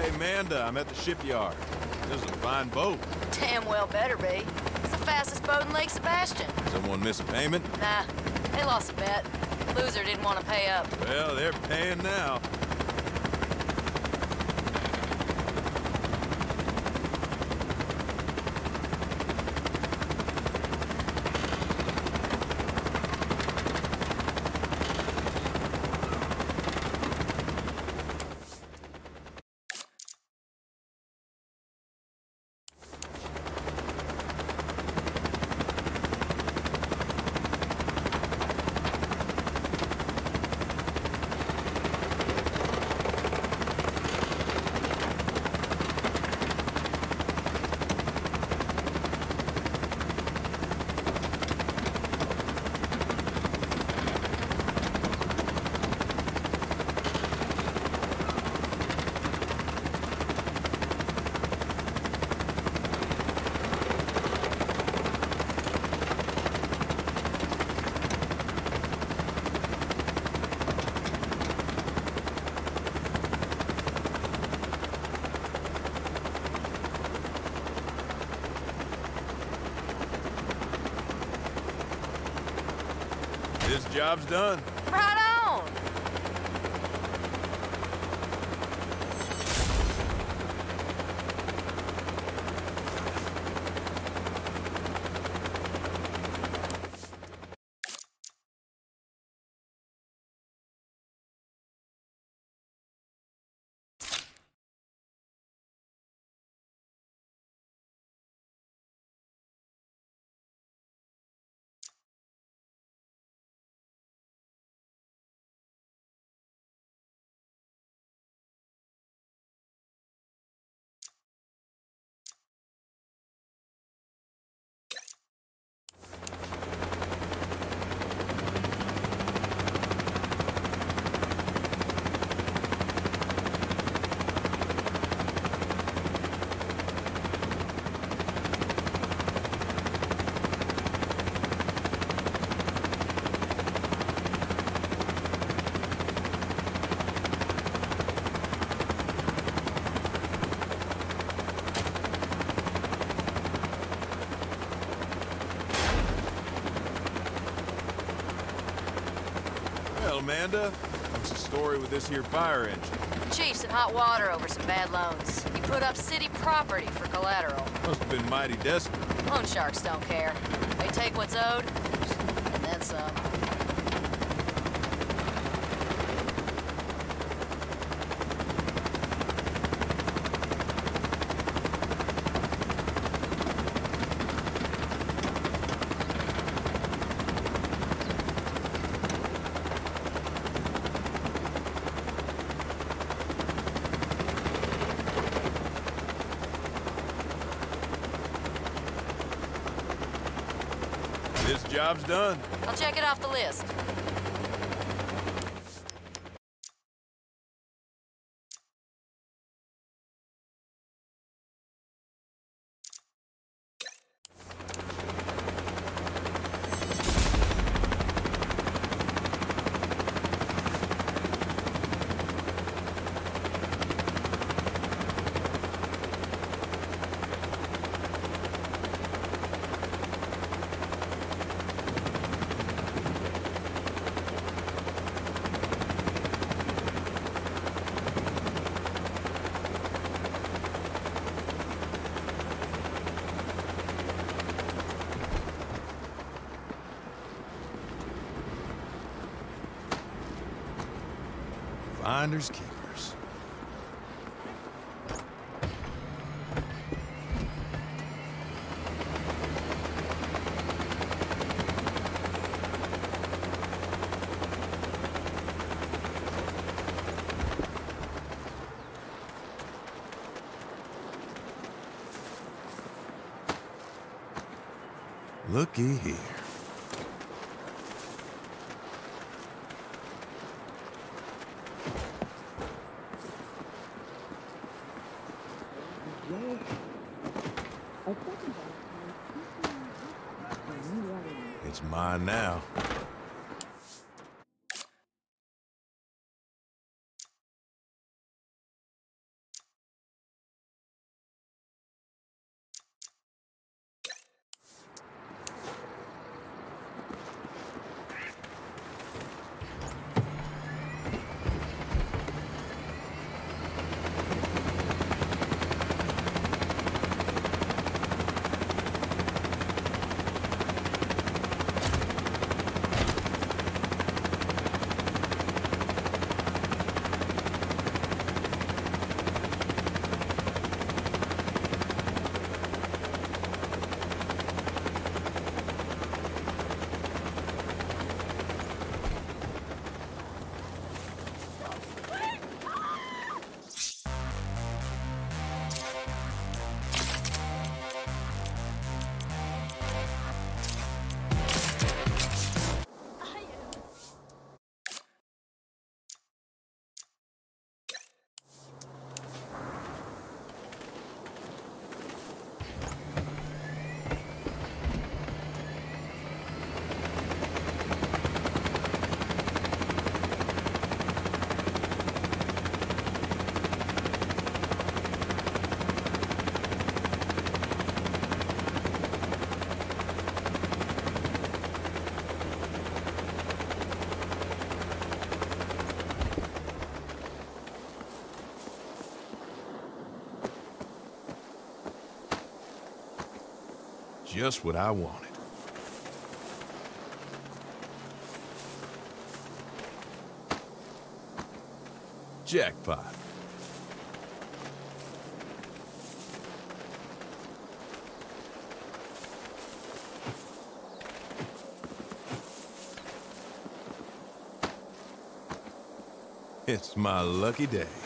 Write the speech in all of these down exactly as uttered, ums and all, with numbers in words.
Hey, Amanda, I'm at the shipyard. This is a fine boat. Damn well better be. It's the fastest boat in Lake Sebastian. Someone miss a payment? Nah, they lost a bet. Loser didn't want to pay up. Well, they're paying now. This job's done. Right on! Well, Amanda, what's the story with this here fire engine? Chief's in hot water over some bad loans. He put up city property for collateral. Must have been mighty desperate. Loan sharks don't care. They take what's owed, and then some. This job's done. I'll check it off the list. Finders keepers. Looky here. It's mine now. Just what I wanted. Jackpot. It's my lucky day.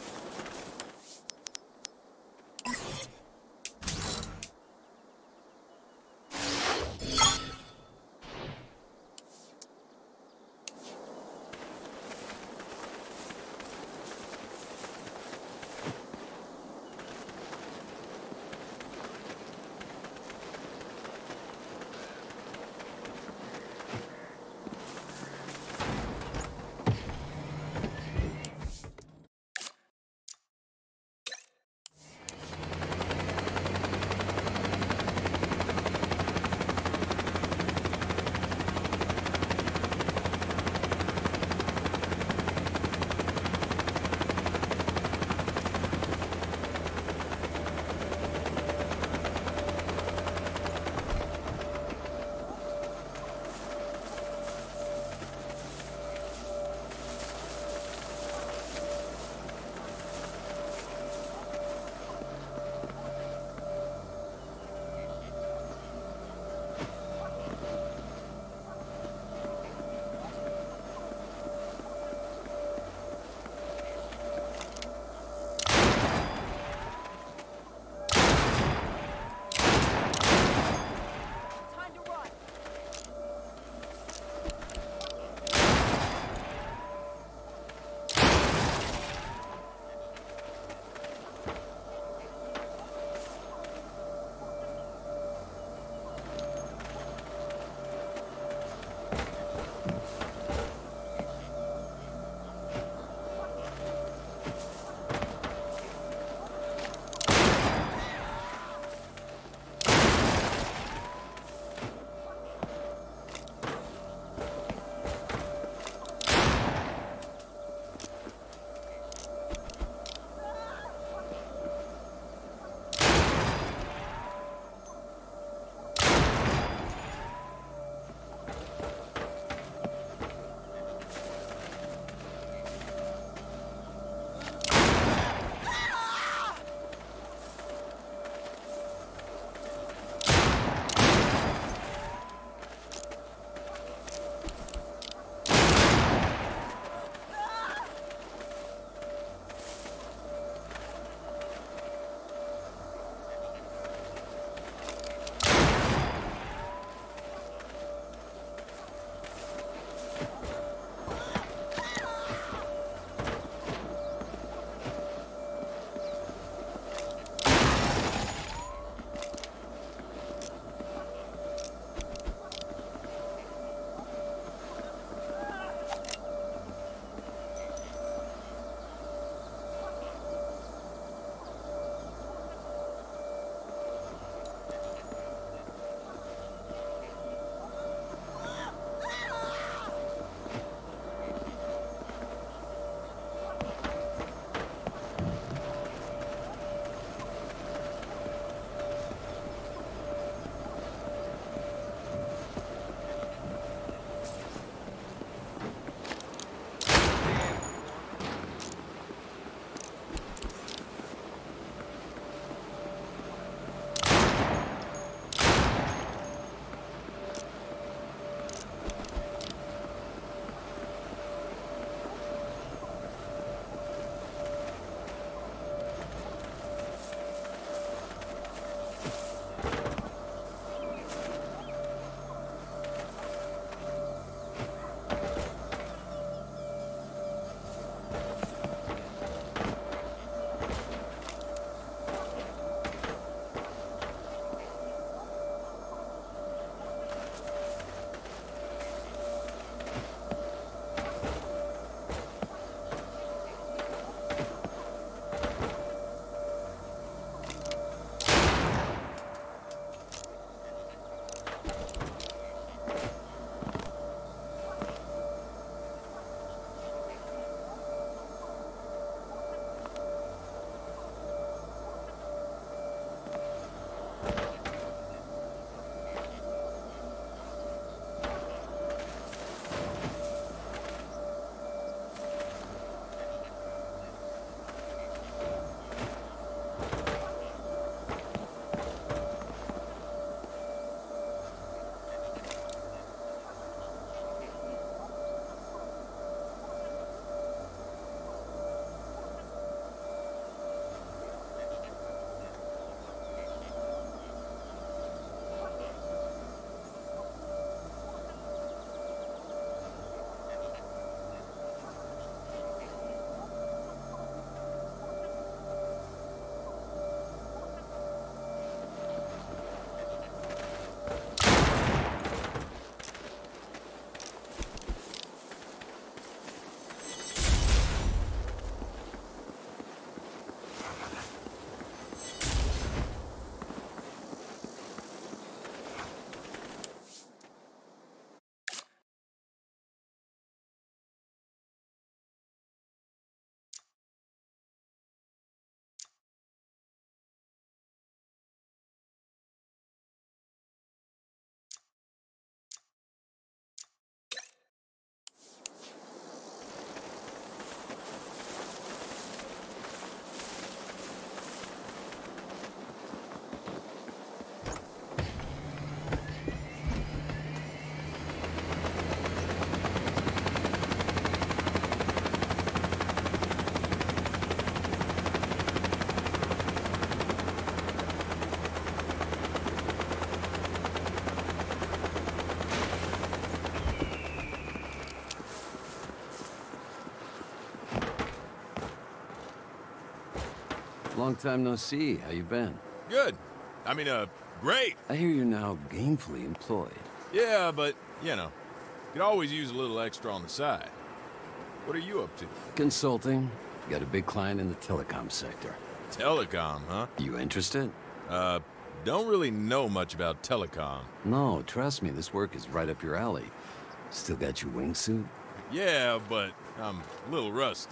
Long time no see. How you been? Good. I mean, uh, great. I hear you're now gainfully employed. Yeah, but, you know, could always use a little extra on the side. What are you up to? Consulting. Got a big client in the telecom sector. Telecom, huh? You interested? Uh, don't really know much about telecom. No, trust me, this work is right up your alley. Still got your wingsuit? Yeah, but I'm a little rusty.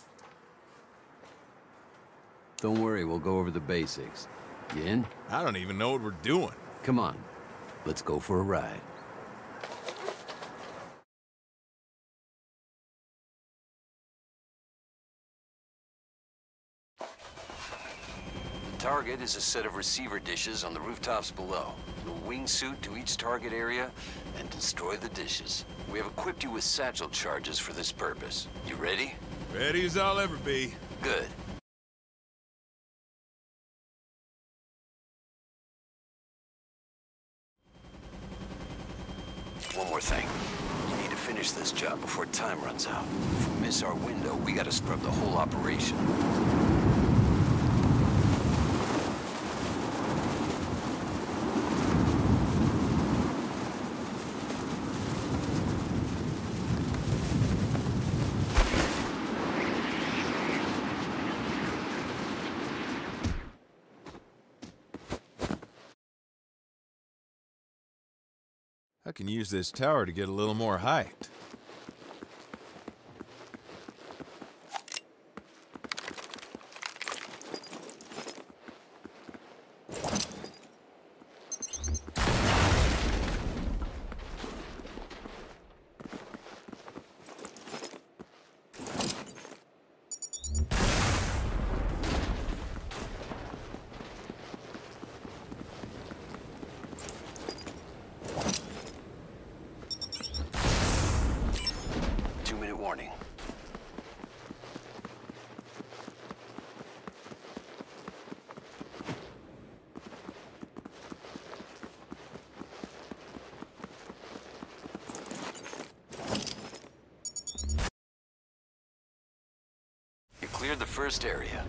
Don't worry, we'll go over the basics. You in? I don't even know what we're doing. Come on, let's go for a ride. The target is a set of receiver dishes on the rooftops below. You'll wingsuit to each target area and destroy the dishes. We have equipped you with satchel charges for this purpose. You ready? Ready as I'll ever be. Good. One more thing. You need to finish this job before time runs out. If we miss our window, we gotta scrub the whole operation. I can use this tower to get a little more height. Warning. You cleared the first area.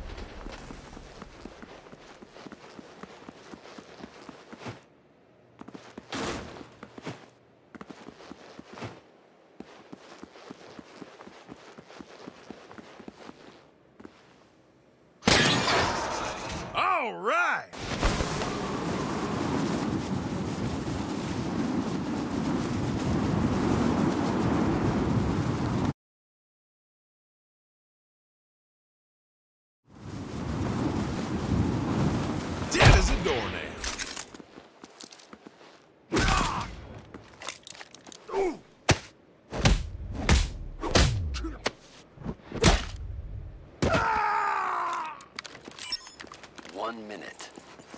All right! Dead as a doornail. One minute.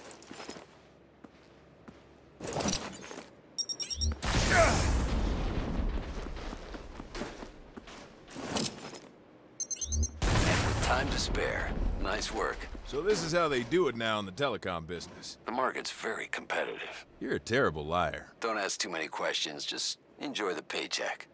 And with time to spare. Nice work. So this is how they do it now in the telecom business. The market's very competitive. You're a terrible liar. Don't ask too many questions, just enjoy the paycheck.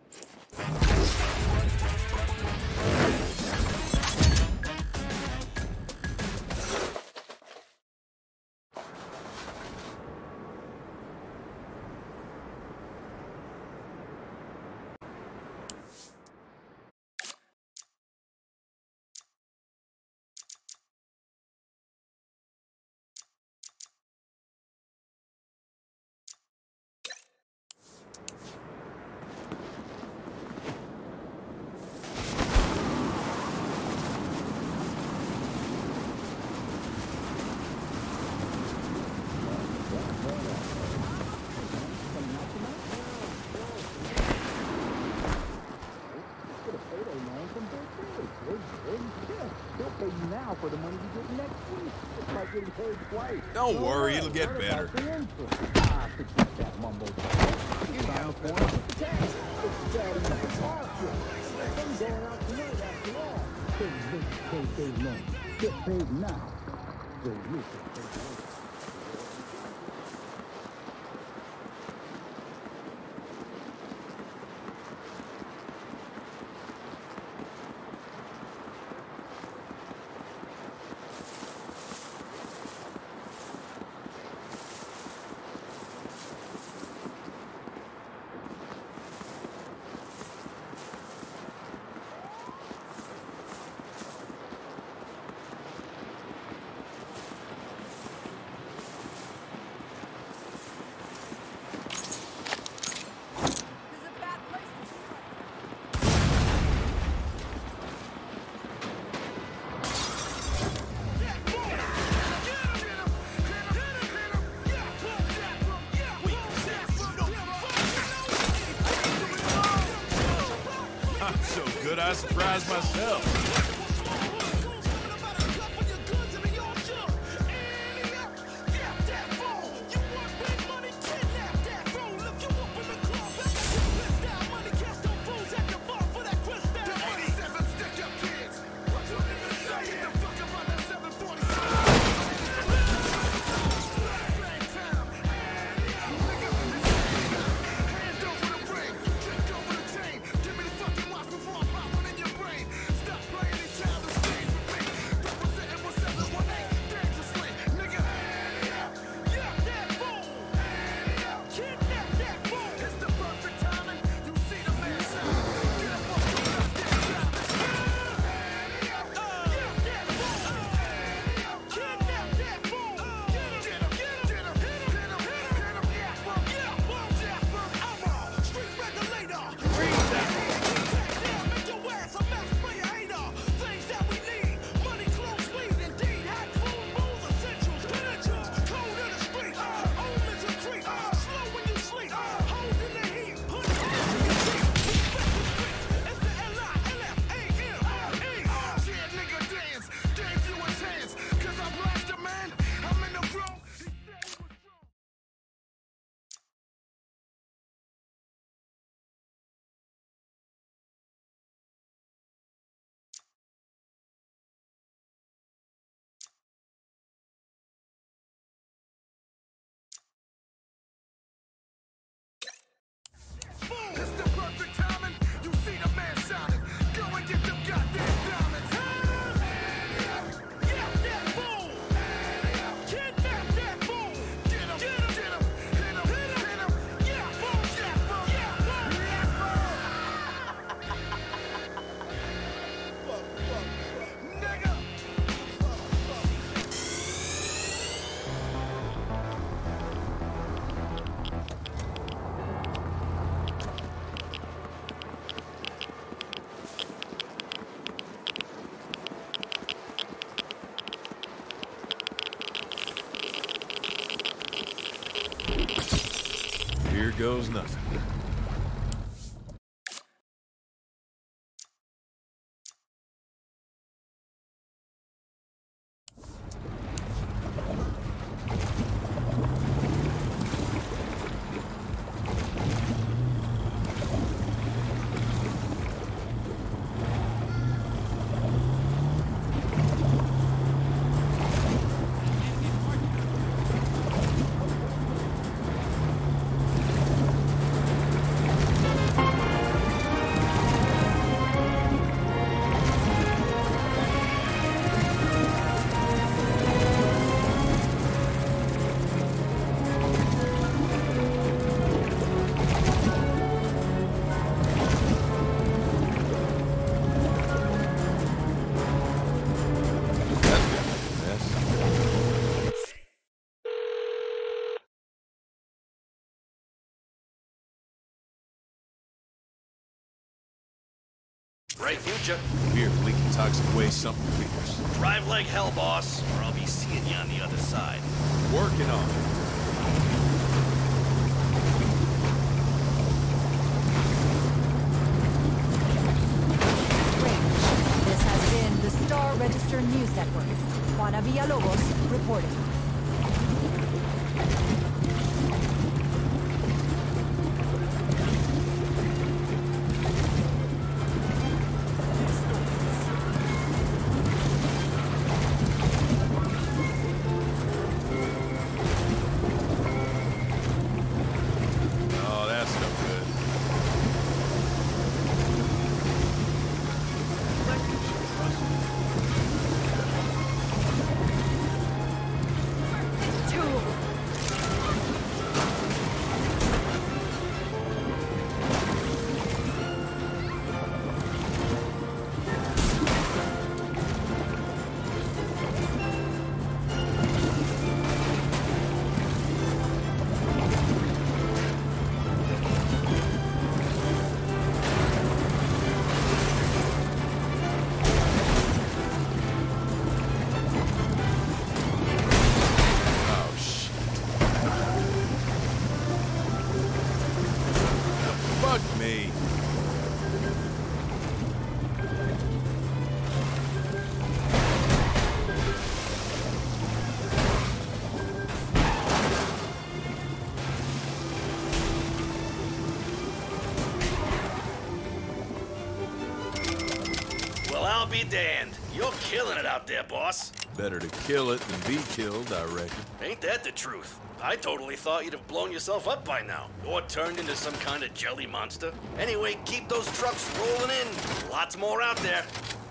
For the money you get next week. It's like getting paid twice. Don't worry, it'll get better. Ah, forget that mumbo. Give me out for it. It's Saturday night awesome. I'm going out tonight after all. Get paid now. Get paid now. So you get paid now. I surprised myself. Here goes nothing. Right, future. Here, leaking toxic waste, something figures. Drive like hell, boss, or I'll be seeing you on the other side. Working on it. This has been the Star Register News Network. Juana Villalobos reporting. be damned. You're killing it out there, boss. Better to kill it than be killed, I reckon. Ain't that the truth? I totally thought you'd have blown yourself up by now, or turned into some kind of jelly monster. Anyway, keep those trucks rolling in. Lots more out there.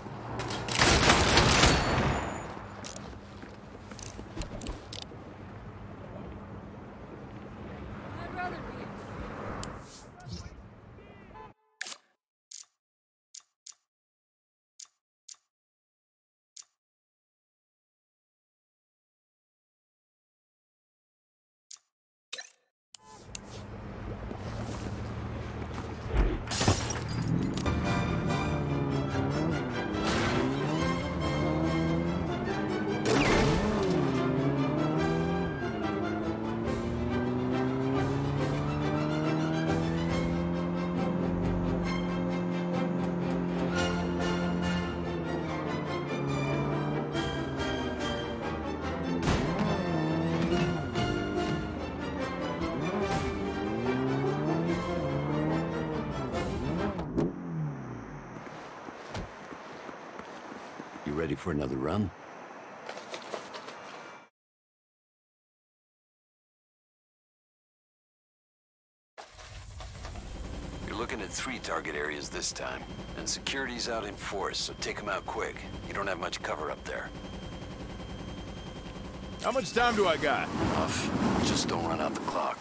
I'd rather be. You ready for another run? You're looking at three target areas this time, and security's out in force, so take them out quick. You don't have much cover up there. How much time do I got? Enough. Just don't run out the clock.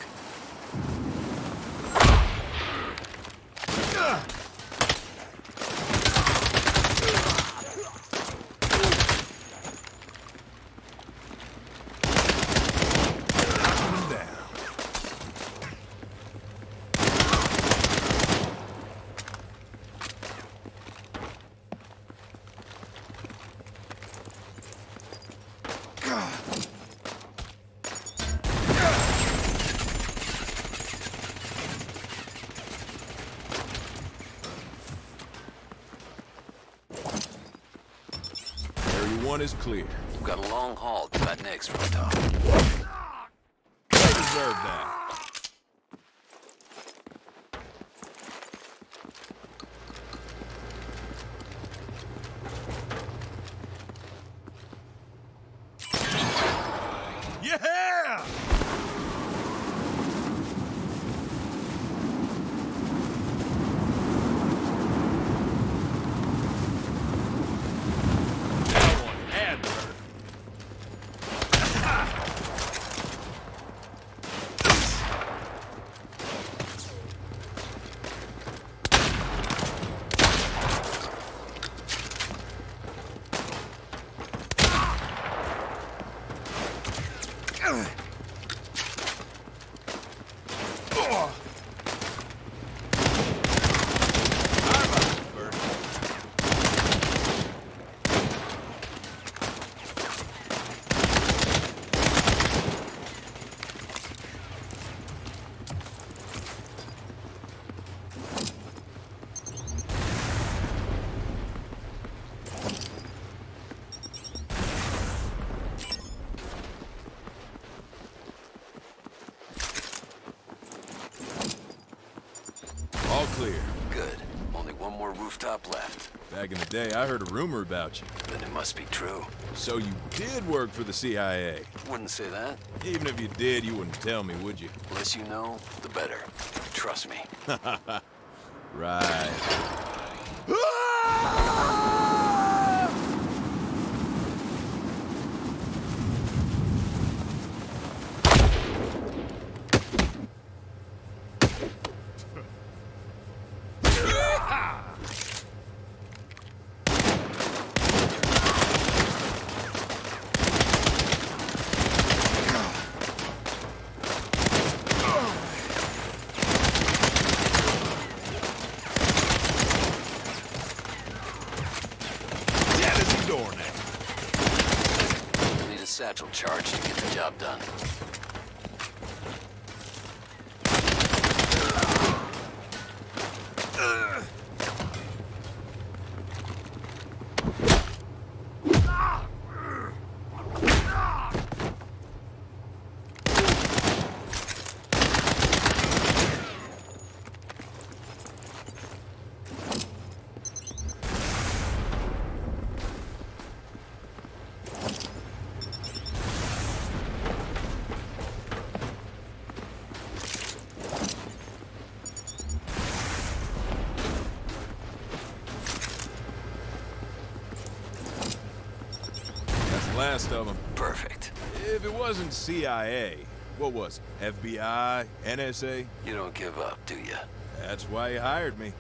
One is clear. We've got a long haul to that next rooftop. They deserve that. Yeah! All clear. Good. Only one more rooftop left. Back in the day, I heard a rumor about you. Then it must be true. So you did work for the C I A. Wouldn't say that. Even if you did, you wouldn't tell me, would you? The less you know, the better. Trust me. Right. Satchel charge to get the job done. Last of them. Perfect. If it wasn't C I A, what was it? F B I? N S A? You don't give up, do you? That's why you hired me.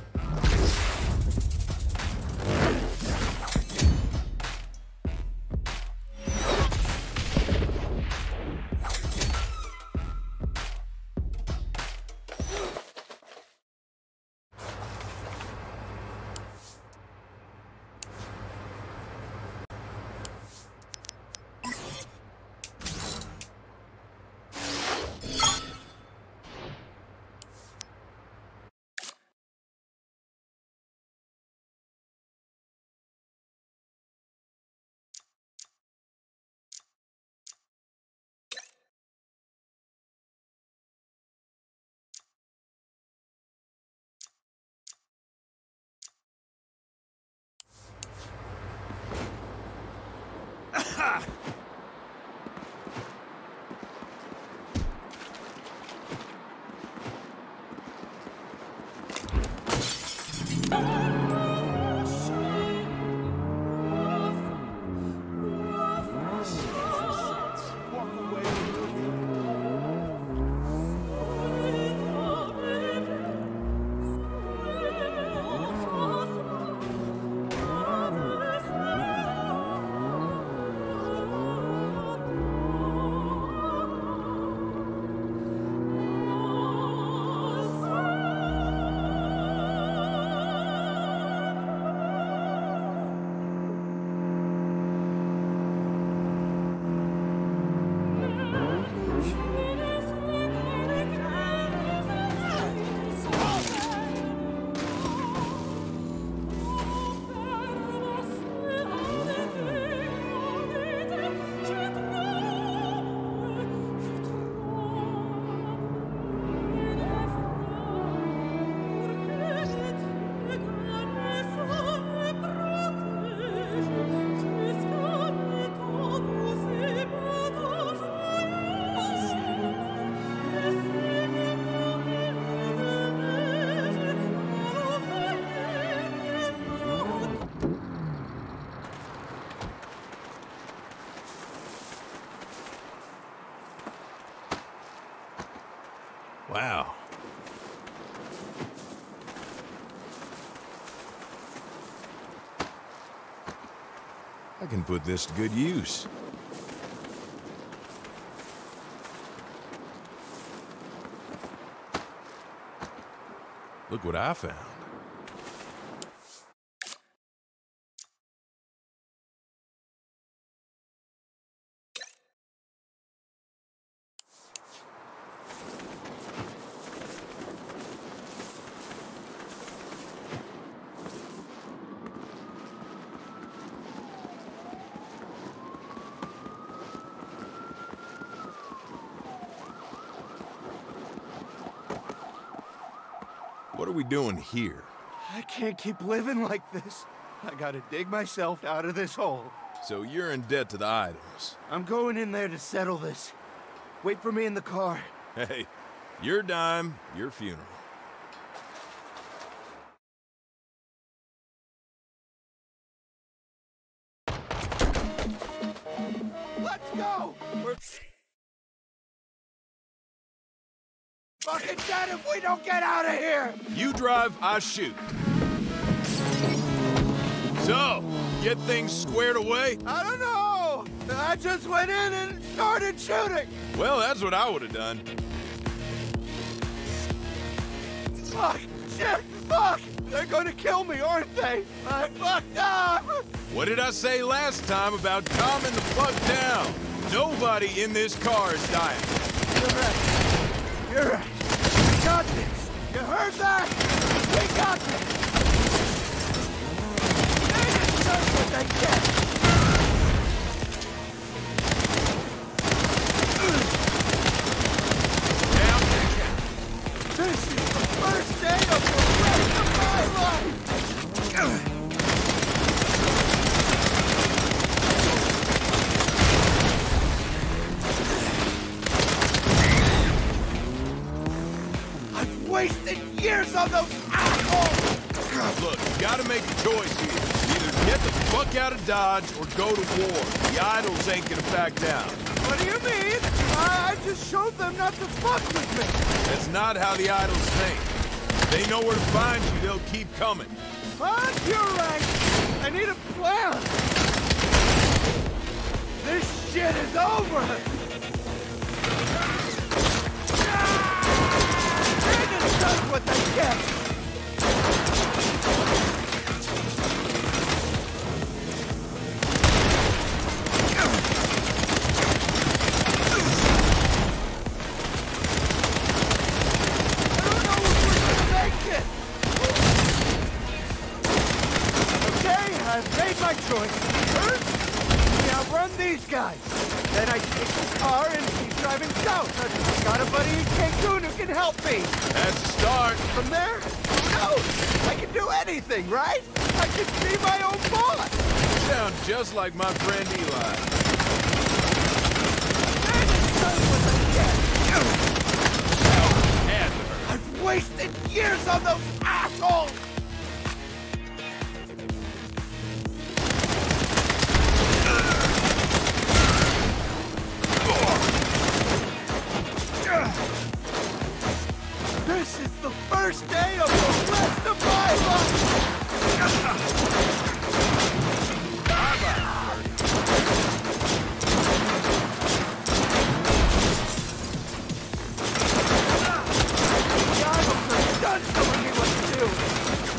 Wow. I can put this to good use. Look what I found. What are we doing here? I can't keep living like this. I gotta dig myself out of this hole. So you're in debt to the idols. I'm going in there to settle this. Wait for me in the car. Hey, your dime, your funeral. Let's go! We're fucking dead if we don't get out of here! You drive, I shoot. So, get things squared away? I don't know! I just went in and started shooting! Well, that's what I would have done. Fuck! Shit! Fuck! They're gonna kill me, aren't they? I fucked up! What did I say last time about calming the fuck down? Nobody in this car is dying. You're right. You're right. We got this. You heard that? We got this. They deserve what they get. This is the first day of the rest of my life! I've wasted years on those assholes! Look, you gotta make a choice here. Either Get the fuck out of Dodge or go to war. The idols ain't gonna back down. What do you mean? I, I just showed them not to fuck with me. That's not how the idols think. If they know where to find you, they'll keep coming. Fuck, you're right. I need a plan. This shit is over. Brandon does what they get. Guys. Then I take the car and keep driving south. I've got a buddy in Cancun who can help me. That's a start. From there, who knows? I can do anything, right? I can be my own boss. You sound just like my friend Eli. Man, it's done what I get. And I've wasted years on those assholes. This is the first day of the rest of my life! The idols are done telling me what to do!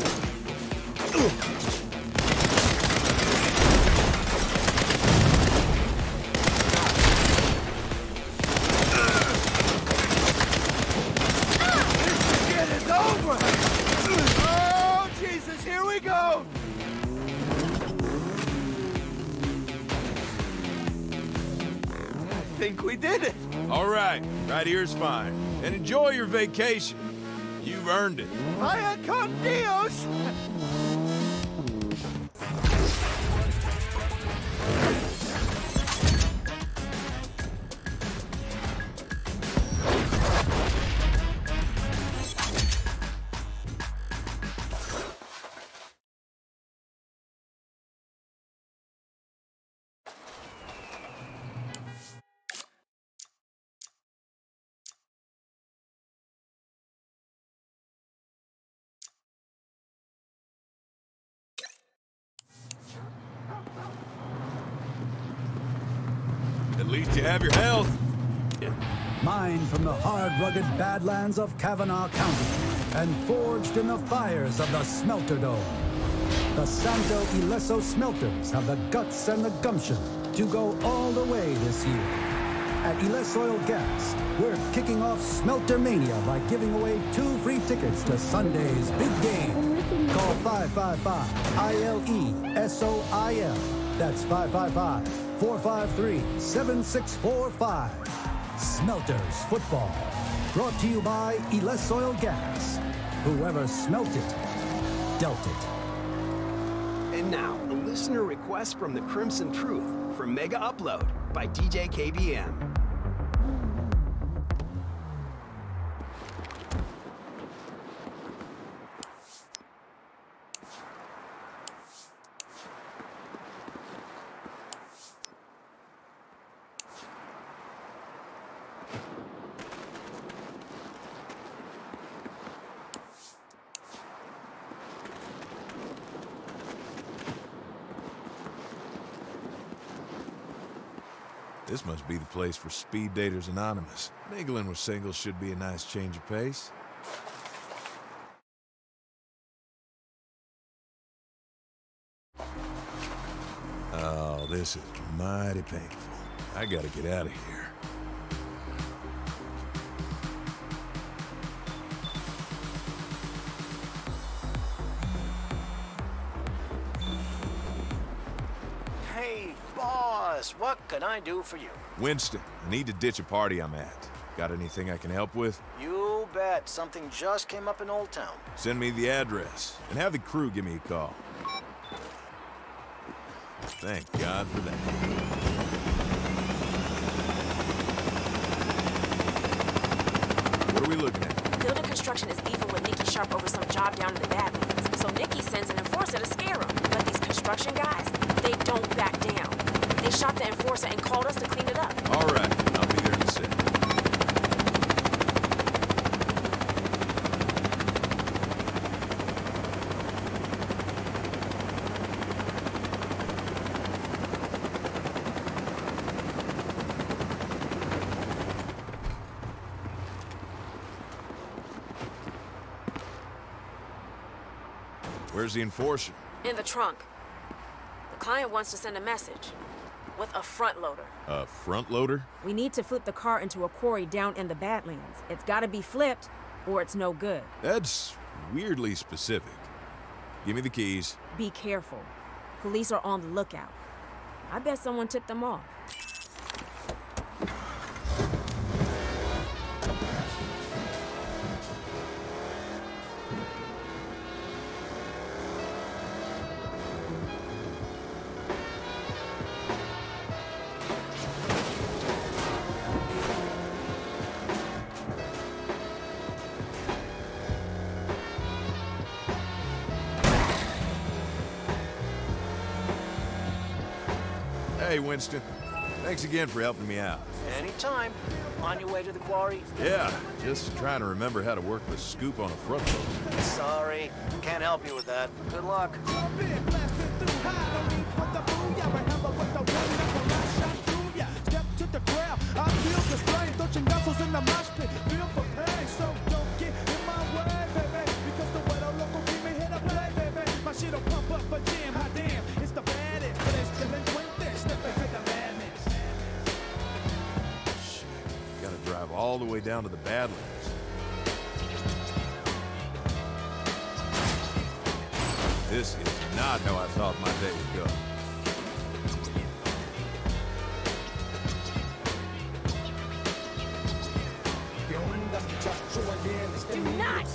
Oh, Jesus, here we go! I think we did it. all right, right here's fine. And enjoy your vacation. You've earned it. Vaya con Dios! At least you have your health. Mined from the hard, rugged badlands of Kavanaugh County and forged in the fires of the Smelter Dome. The Santo Ileso Smelters have the guts and the gumption to go all the way this year. At Iles Oil Gas, we're kicking off Smelter Mania by giving away two free tickets to Sunday's big game. Call five five five I L E S O I L. That's five five five, four five three, seven six four five. Smelters Football. Brought to you by Iles Oil Gas. Whoever smelt it, dealt it. And now, a listener request from the Crimson Truth for Mega Upload by D J K B M. This must be the place for Speed Daters Anonymous. Mingling with singles should be a nice change of pace. Oh, this is mighty painful. I gotta get out of here. Hey, boss, what can I do for you? Winston, I need to ditch a party I'm at. Got anything I can help with? You bet. Something just came up in Old Town. Send me the address, and have the crew give me a call. Thank God for that. What are we looking at? Building Construction is beefing with Nikki Sharp over some job down in the Badlands. So Nikki sends an enforcer to scare him. But these construction guys shot the enforcer and called us to clean it up. All right, I'll be there in a second. Where's the enforcer? In the trunk. The client wants to send a message. With a front loader. A front loader? We need to flip the car into a quarry down in the Badlands. It's gotta be flipped, or it's no good. That's weirdly specific. Give me the keys. Be careful. Police are on the lookout. I bet someone tipped them off. Hey, Winston. Thanks again for helping me out. Anytime. On your way to the quarry? Yeah, just trying to remember how to work the scoop on a front loader. Sorry. Can't help you with that. Good luck. All the way down to the Badlands. This is not how I thought my day would go. Do not!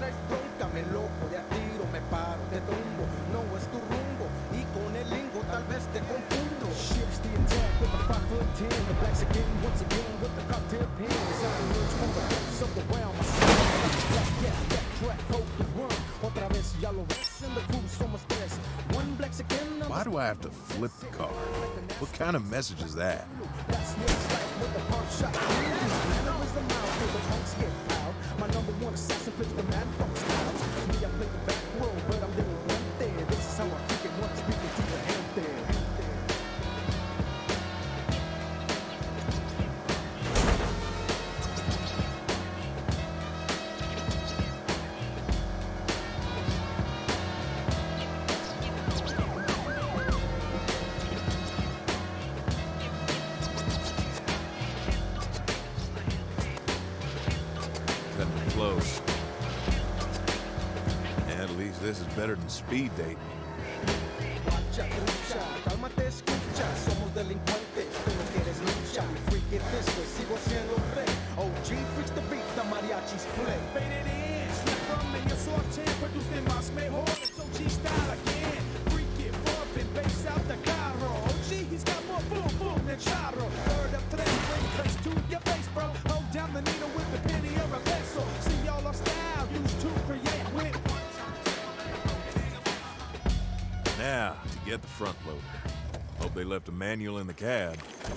Ships the intact with the five foot ten. The blacks again, once again with the cocktail pins. I emerge from the depths of the realm. I see black, yeah, that track, hope to run. Otra vez, ya lo ves in the crew, somos tres. One blacks again. Why do I have to flip the car? What kind of message is that? That's what it's like with the pump shot. Mannerism out till the punks get out. My number one assassin flips the mad funk styles. Me, I play the back row, but I'm doing one there. This is how I kick it once speaking to the hand there. Close. At least this is better than speed dating. Guacha, trucha, cálmate, escucha. Somos delincuentes, tú no quieres lucha. Freak it this way, sigo siendo rey. O G freaks the beat, the mariachis play. Faded in, slip from in your sorte, producing más mejor. It's O G style again. Freak it, bumping, bass out the carro. O G, he's got more boom boom than charro. Third of tres, bring cuts to your face, bro. Hold down the needle with the penny or a pencil. See all our style used to create with. Now, to get the front loader. Hope they left a manual in the cab.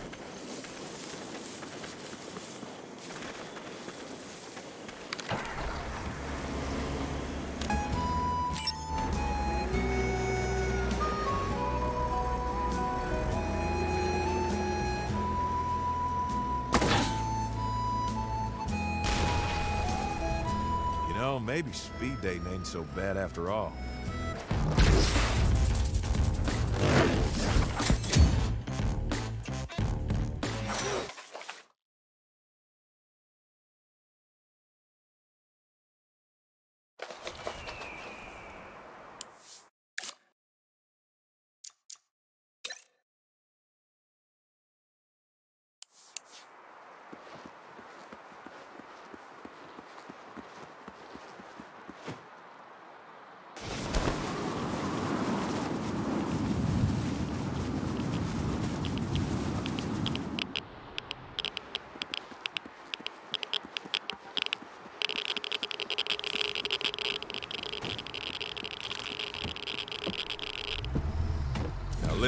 You know, maybe speed dating ain't so bad after all.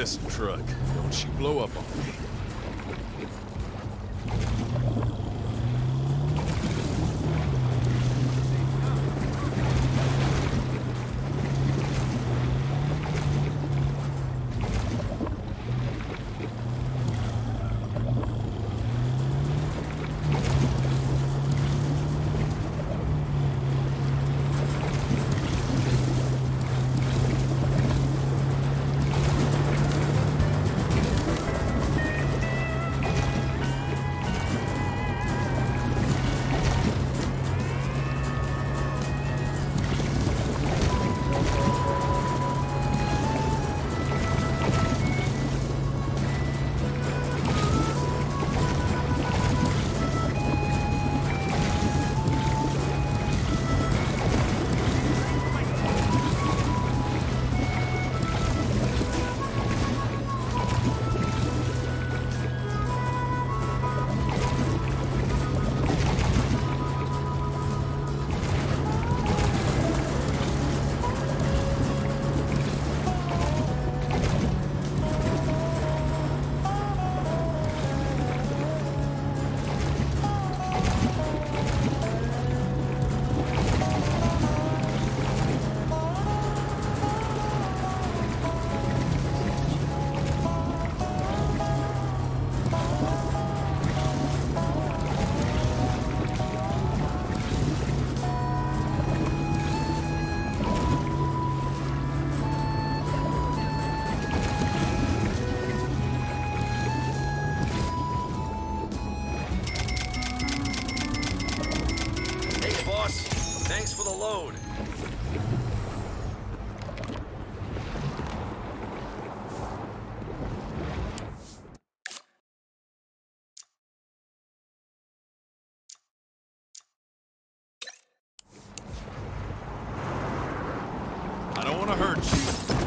Trestle truck. Don't she blow up on me. Thanks for the load. I don't want to hurt you.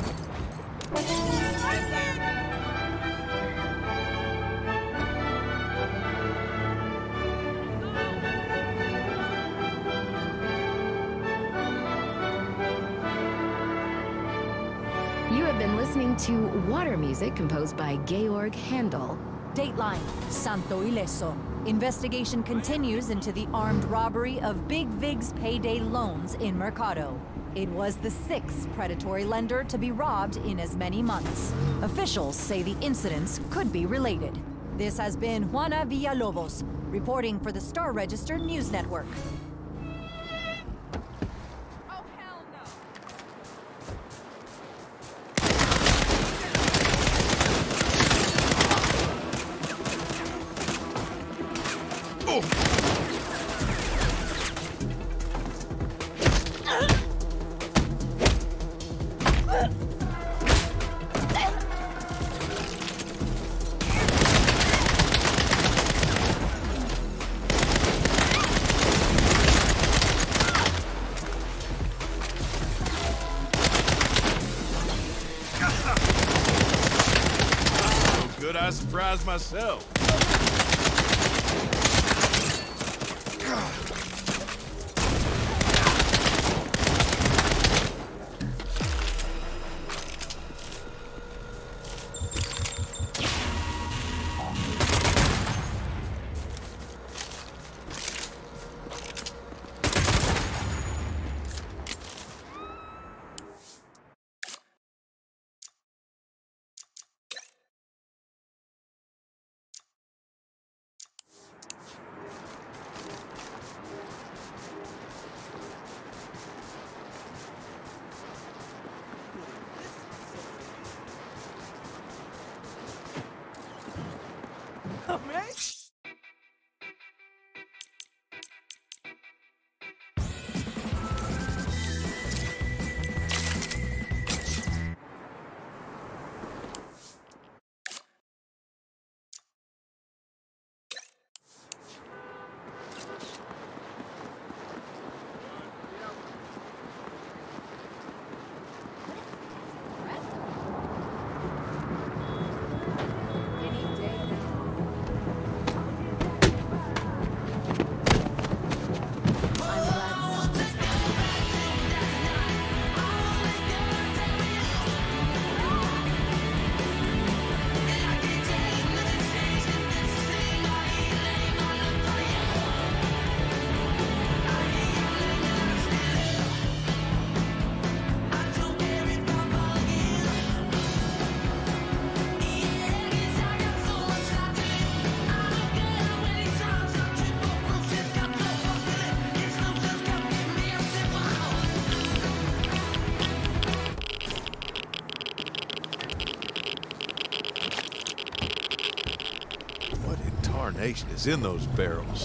You have been listening to water music composed by Georg Handel. Dateline, Santo Ileso. Investigation continues into the armed robbery of Big Vig's payday loans in Mercado. It was the sixth predatory lender to be robbed in as many months. Officials say the incidents could be related. This has been Juana Villalobos, reporting for the Star Register News Network. Good, I surprised myself. tarnation is in those barrels?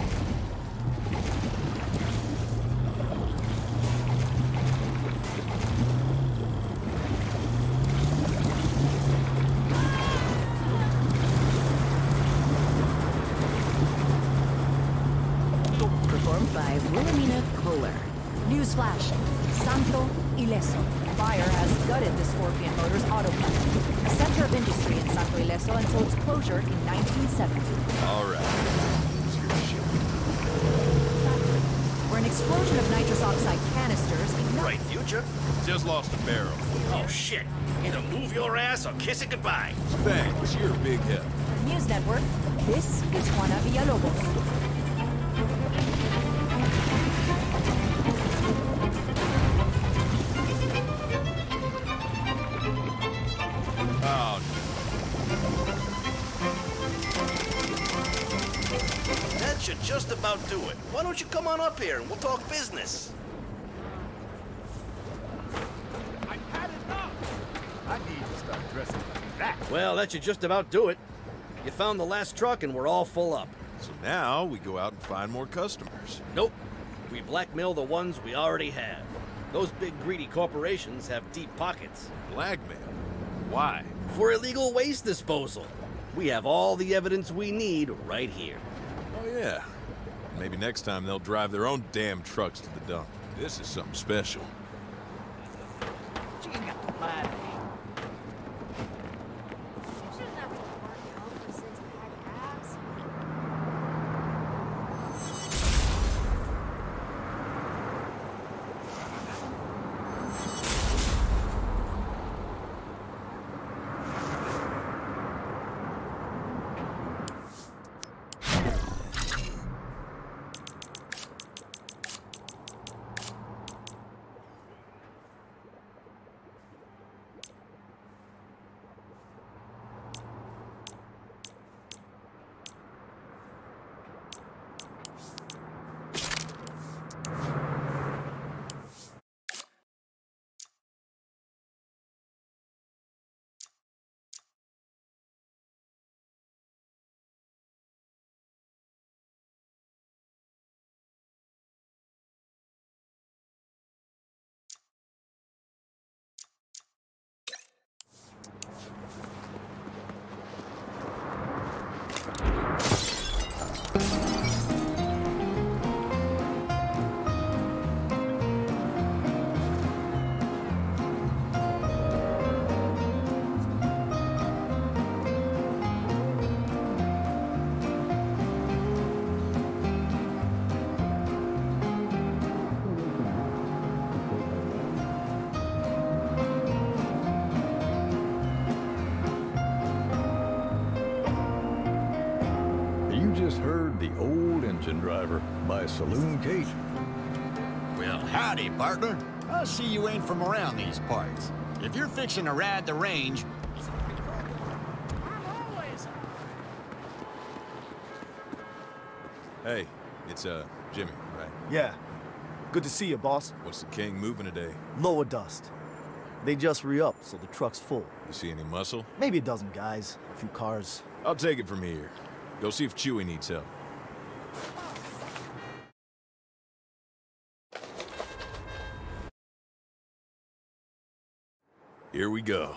Performed by Wilhelmina Kohler. Newsflash. Santo Ileso. Fire has gutted the Scorpion Motors auto plant, a center of industry in Santo Ileso until its closure in nineteen seventy. All right. Here's your ship. Where an explosion of nitrous oxide canisters ignited. Right, future? Just lost a barrel. Oh, shit. Either move your ass or kiss it goodbye. Thanks, you're a big help. News Network. This is Juana Villalobos. Oh, That should just about do it. Why don't you come on up here and we'll talk business? I've had enough. I need to start dressing like that. Well, that should just about do it. You found the last truck and we're all full up. so now we go out and find more customers. Nope. We blackmail the ones we already have. Those big greedy corporations have deep pockets. Blackmail? Why? For illegal waste disposal. We have all the evidence we need right here. Oh yeah. Maybe next time they'll drive their own damn trucks to the dump. This is something special. You got the money. Heard the old engine driver by Saloon Kate. Well, howdy, partner. I see you ain't from around these parts. If you're fixing to ride the range... I'm always... Hey, it's, uh, Jimmy, right? Yeah. Good to see you, boss. What's the king moving today? Lower dust. They just re-upped, so the truck's full. You see any muscle? Maybe a dozen guys, a few cars. I'll take it from here. Go see if Chewie needs help. Here we go.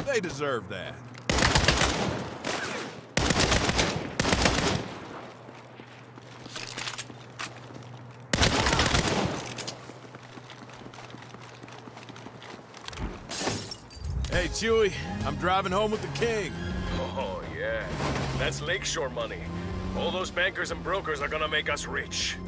They deserve that. Hey, Chewie, I'm driving home with the king. Oh, yeah. That's Lakeshore money. All those bankers and brokers are gonna make us rich.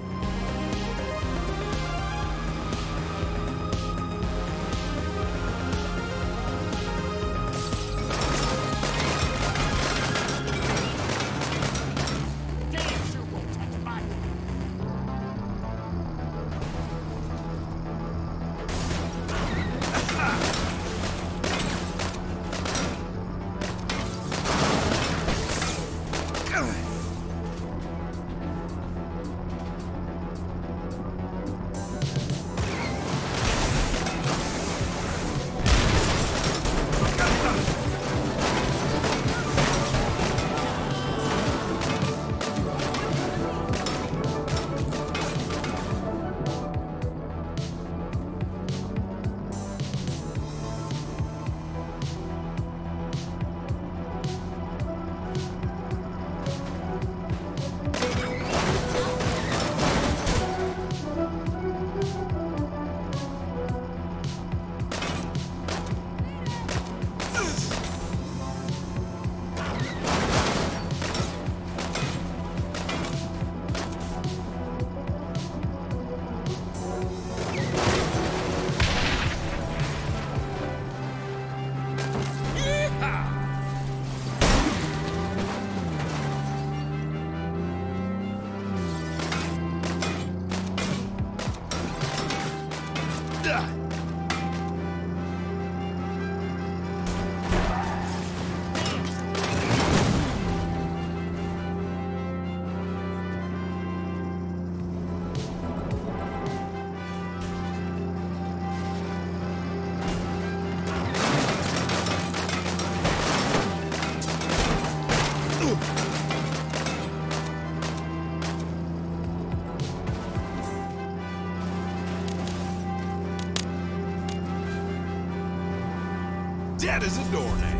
Dead as a doornail.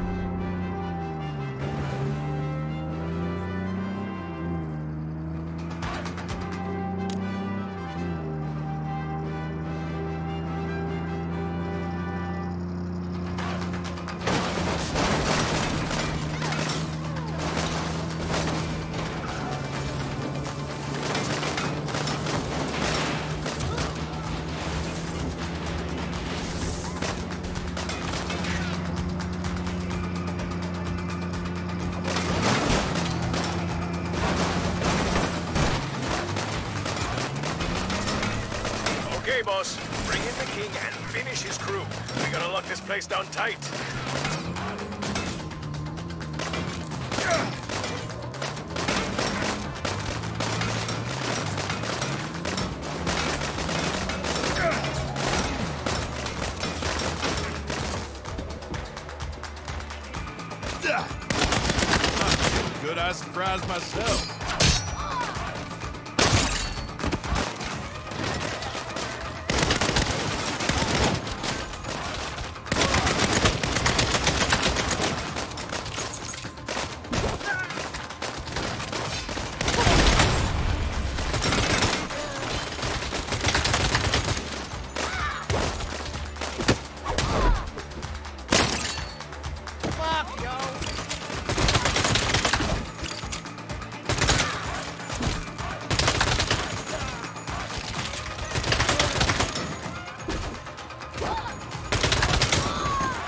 Okay, boss. Bring in the king and finish his crew. We gotta lock this place down tight. Good, I surprised myself.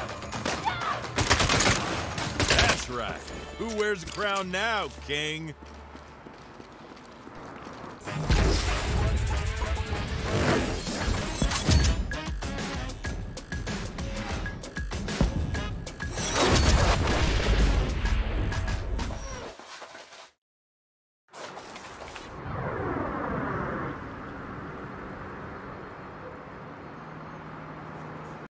Who wears a crown now, King?